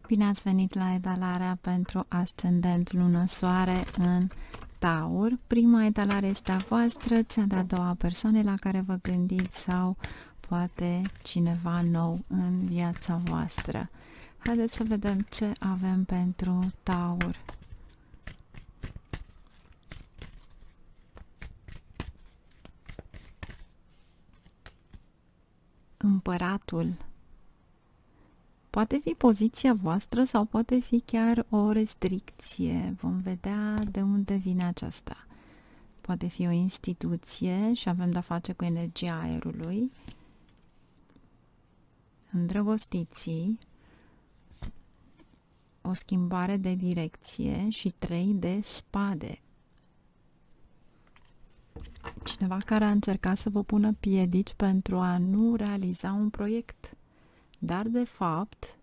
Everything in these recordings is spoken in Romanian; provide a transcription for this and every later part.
Bine ați venit la etalarea pentru ascendent lună soare în Taur. Prima etalare este a voastră, cea de-a doua persoane la care vă gândiți sau poate cineva nou în viața voastră. Haideți să vedem ce avem pentru Taur. Împăratul. Poate fi poziția voastră sau poate fi chiar o restricție. Vom vedea de unde vine aceasta. Poate fi o instituție și avem de-a face cu energia aerului. Îndrăgostiții, o schimbare de direcție și 3 de spade. Cineva care a încercat să vă pună piedici pentru a nu realiza un proiect. Dar de fapt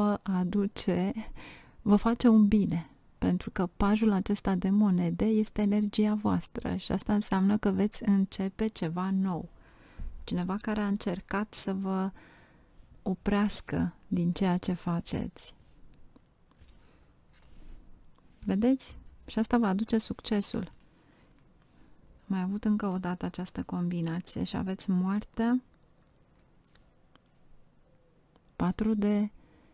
vă face un bine, pentru că pajul acesta de monede este energia voastră și asta înseamnă că veți începe ceva nou. Cineva care a încercat să vă oprească din ceea ce faceți. Vedeți? Și asta va aduce succesul. Am mai avut încă o dată această combinație și aveți moartea, 4 de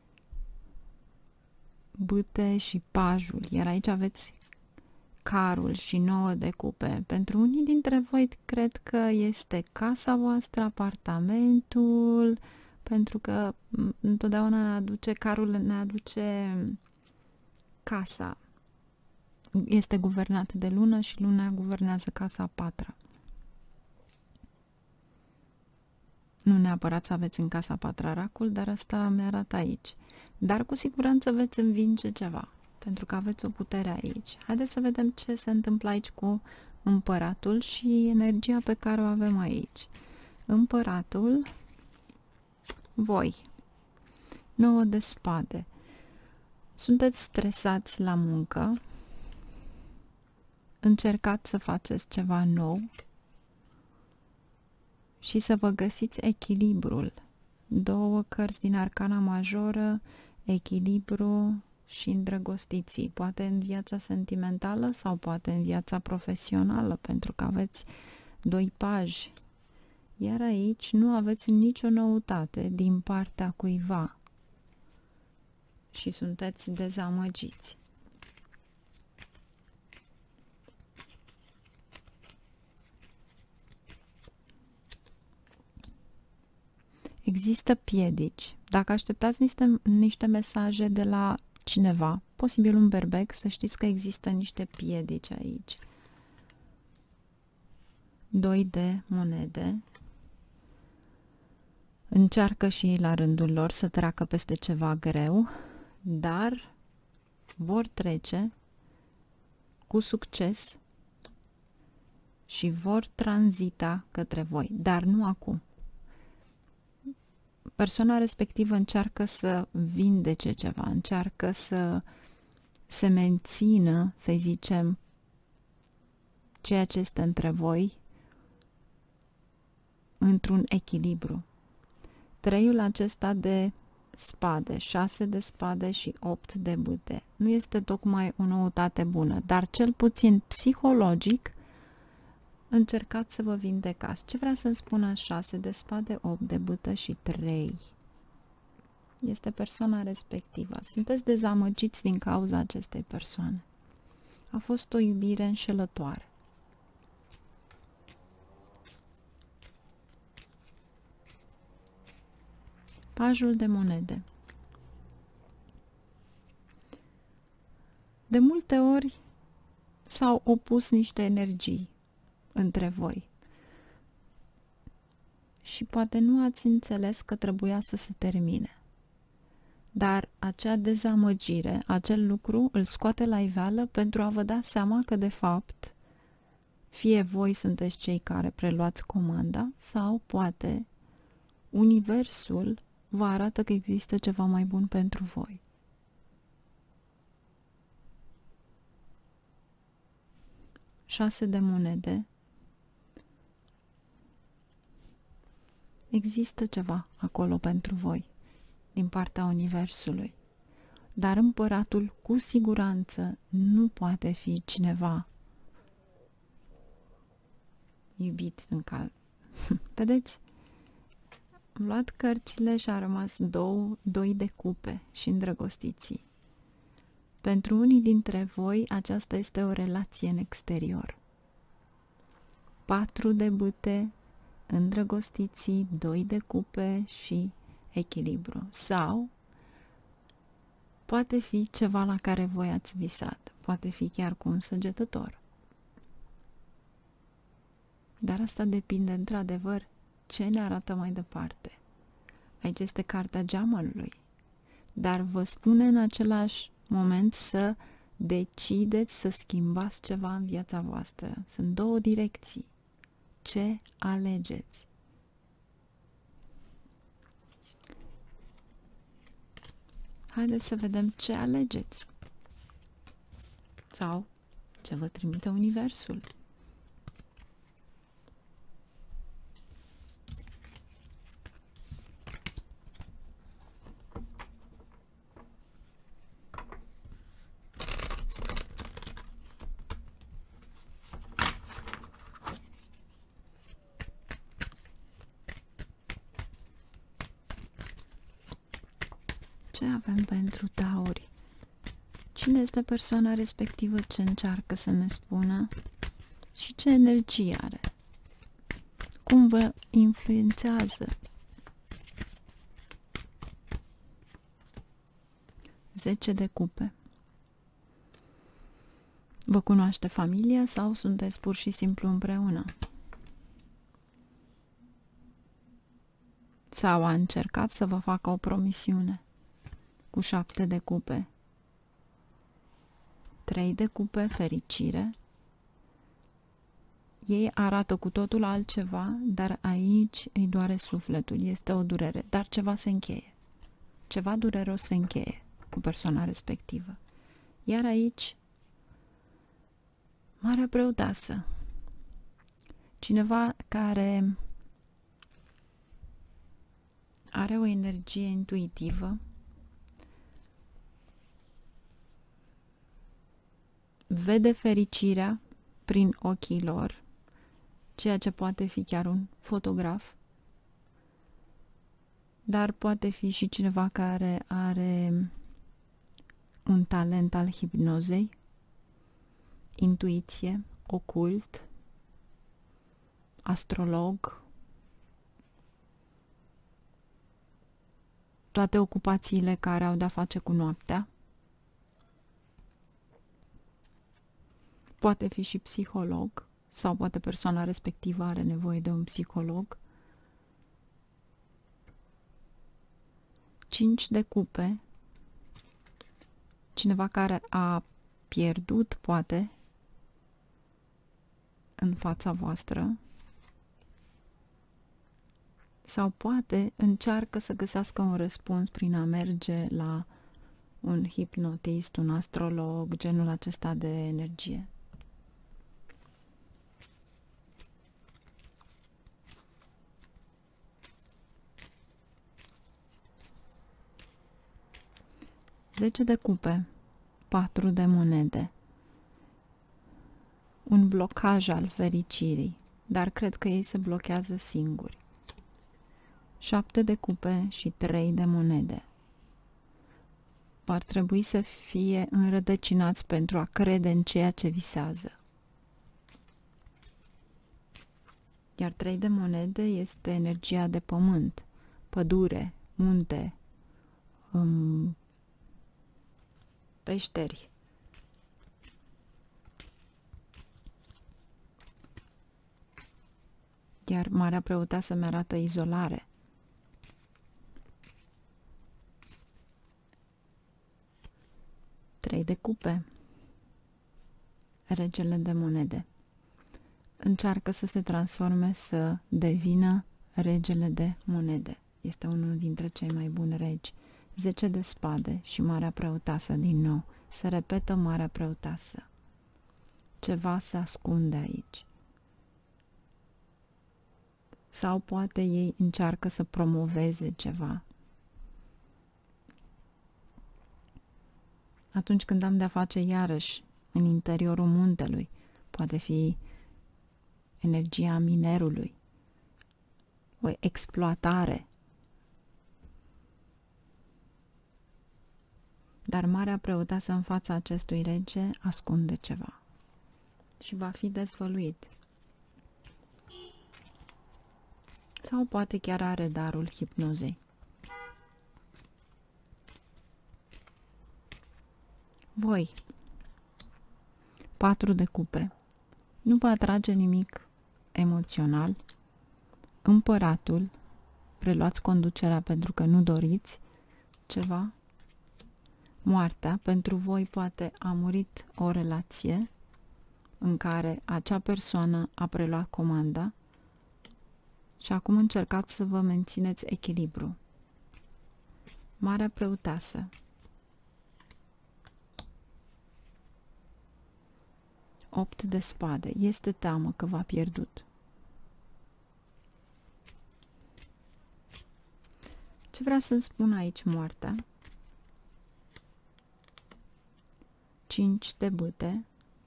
bâte și pajul, iar aici aveți carul și 9 de cupe. Pentru unii dintre voi cred că este casa voastră, apartamentul, pentru că întotdeauna ne aduce, carul ne aduce casa. Este guvernat de lună și luna guvernează casa a patra. Nu neapărat să aveți în casa a patra racul, dar asta mi-arată aici. Dar cu siguranță veți învinge ceva, pentru că aveți o putere aici. Haideți să vedem ce se întâmplă aici cu împăratul și energia pe care o avem aici. Împăratul, voi, 9 de spade. Sunteți stresați la muncă, încercați să faceți ceva nou și să vă găsiți echilibrul. 2 cărți din arcana majoră, echilibru și îndrăgostiții. Poate în viața sentimentală sau poate în viața profesională, pentru că aveți 2 paji. Iar aici nu aveți nicio noutate din partea cuiva și sunteți dezamăgiți. Există piedici. Dacă așteptați niște mesaje de la cineva, posibil un berbec, să știți că există niște piedici aici. 2 de monede. Încearcă și ei la rândul lor să treacă peste ceva greu, dar vor trece cu succes și vor tranzita către voi, dar nu acum. Persoana respectivă încearcă să vindece ceva, încearcă să se mențină, să zicem, ceea ce este între voi într-un echilibru. 3-ul acesta de spade, 6 de spade și 8 de bâte. Nu este tocmai o noutate bună, dar cel puțin psihologic încercați să vă vindecați. Ce vrea să-mi spună 6 de spade, 8 de bâtă și 3? Este persoana respectivă. Sunteți dezamăgiți din cauza acestei persoane. A fost o iubire înșelătoare. Pajul de monede. De multe ori s-au opus niște energii între voi și poate nu ați înțeles că trebuia să se termine. Dar acea dezamăgire, acel lucru îl scoate la iveală pentru a vă da seama că de fapt fie voi sunteți cei care preluați comanda sau poate universul vă arată că există ceva mai bun pentru voi. Șase de monede. Există ceva acolo pentru voi din partea universului. Dar împăratul cu siguranță nu poate fi cineva iubit în cal. Vedeți? Am luat cărțile și a rămas doi de cupe și îndrăgostiții. Pentru unii dintre voi aceasta este o relație în exterior. 4 de bâte, îndrăgostiții, 2 de cupe și echilibru. Sau poate fi ceva la care voi ați visat. Poate fi chiar cu un săgetător. Dar asta depinde într-adevăr ce ne arată mai departe. Aici este cartea geamanului. Dar vă spune în același moment să decideți să schimbați ceva în viața voastră. Sunt 2 direcții. Ce alegeți? Haideți să vedem ce alegeți. Sau ce vă trimite Universul. Ce avem pentru tauri? Cine este persoana respectivă ce încearcă să ne spună? Și ce energie are? Cum vă influențează? 10 de cupe. Vă cunoaște familia sau sunteți pur și simplu împreună? Sau a încercat să vă facă o promisiune? Cu 7 de cupe. 3 de cupe, fericire. Ei arată cu totul altceva, dar aici îi doare sufletul, este o durere, dar ceva se încheie. Ceva dureros se încheie cu persoana respectivă. Iar aici, Marea Preoteasă. Cineva care are o energie intuitivă, vede fericirea prin ochii lor, ceea ce poate fi chiar un fotograf, dar poate fi și cineva care are un talent al hipnozei, intuiție, ocult, astrolog, toate ocupațiile care au de-a face cu noaptea. Poate fi și psiholog sau poate persoana respectivă are nevoie de un psiholog. 5 de cupe. Cineva care a pierdut, poate, în fața voastră. Sau poate încearcă să găsească un răspuns prin a merge la un hipnotist, un astrolog, genul acesta de energie. Zece de cupe, 4 de monede. Un blocaj al fericirii, dar cred că ei se blochează singuri. 7 de cupe și 3 de monede. Ar trebui să fie înrădăcinați pentru a crede în ceea ce visează. Iar 3 de monede este energia de pământ, pădure, munte, peșteri. Iar Marea Preoteasă mi arată izolare. Trei de cupe. Regele de monede. Încearcă să se transforme, să devină regele de monede. Este unul dintre cei mai buni regi. 10 de spade și Marea Preoteasă din nou. Se repetă Marea Preoteasă. Ceva se ascunde aici. Sau poate ei încearcă să promoveze ceva. Atunci când am de-a face iarăși în interiorul muntelui, poate fi energia minerului, o exploatare. Dar Marea Preoteasă în fața acestui rege ascunde ceva și va fi dezvăluit. Sau poate chiar are darul hipnozei. Voi, 4 de cupe, nu vă atrage nimic emoțional. Împăratul, preluați conducerea pentru că nu doriți ceva. Moartea, pentru voi poate a murit o relație în care acea persoană a preluat comanda și acum încercați să vă mențineți echilibru. Marea Preoteasă. 8 de spade. Este teamă că v-a pierdut. Ce vrea să-mi spun aici moartea? 5 de bâte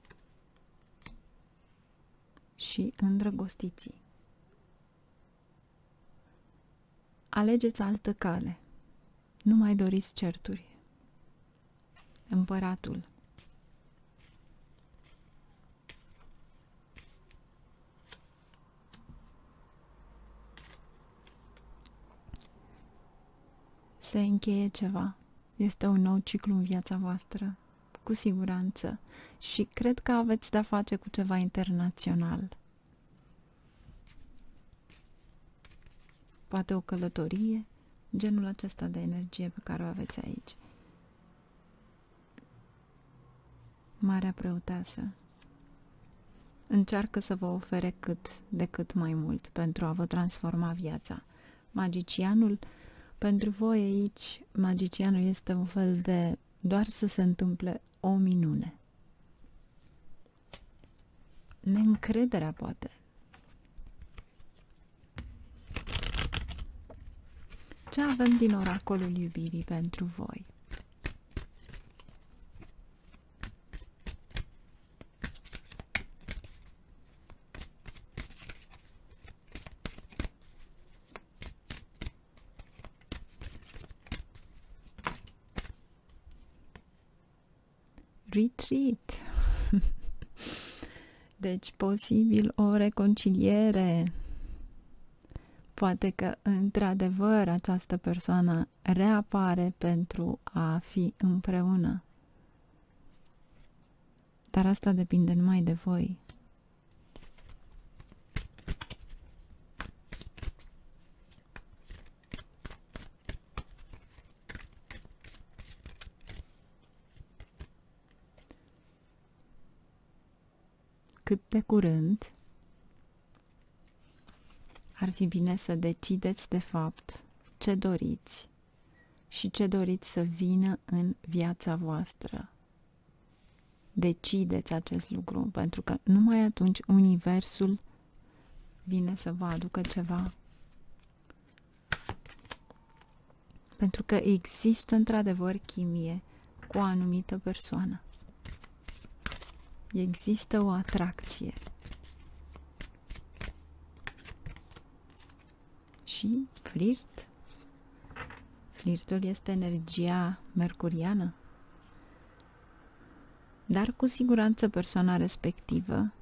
și îndrăgostiții. Alegeți altă cale. Nu mai doriți certuri. Împăratul. Se încheie ceva. Este un nou ciclu în viața voastră, cu siguranță. Și cred că aveți de-a face cu ceva internațional. Poate o călătorie, genul acesta de energie pe care o aveți aici. Marea Preoteasă încearcă să vă ofere cât de cât mai mult pentru a vă transforma viața. Magicianul, pentru voi aici, magicianul este un fel de doar să se întâmple o minune. Neîncrederea, poate. Ce avem din oracolul iubirii pentru voi? Retreat. Deci, posibil o reconciliere. Poate că, într-adevăr, această persoană reapare pentru a fi împreună. Dar asta depinde numai de voi. Cât de curând ar fi bine să decideți de fapt ce doriți și ce doriți să vină în viața voastră. Decideți acest lucru, pentru că numai atunci universul vine să vă aducă ceva. Pentru că există într-adevăr chimie cu o anumită persoană. Există o atracție. Și flirt. Flirtul este energia mercuriană. Dar cu siguranță persoana respectivă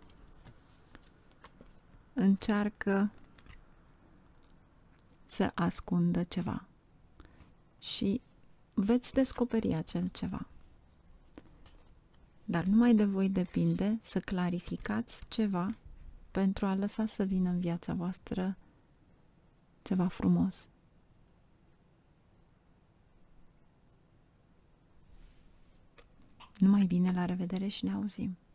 încearcă să ascundă ceva. Și veți descoperi acel ceva. Dar numai de voi depinde să clarificați ceva pentru a lăsa să vină în viața voastră ceva frumos. Numai bine, la revedere și ne auzim!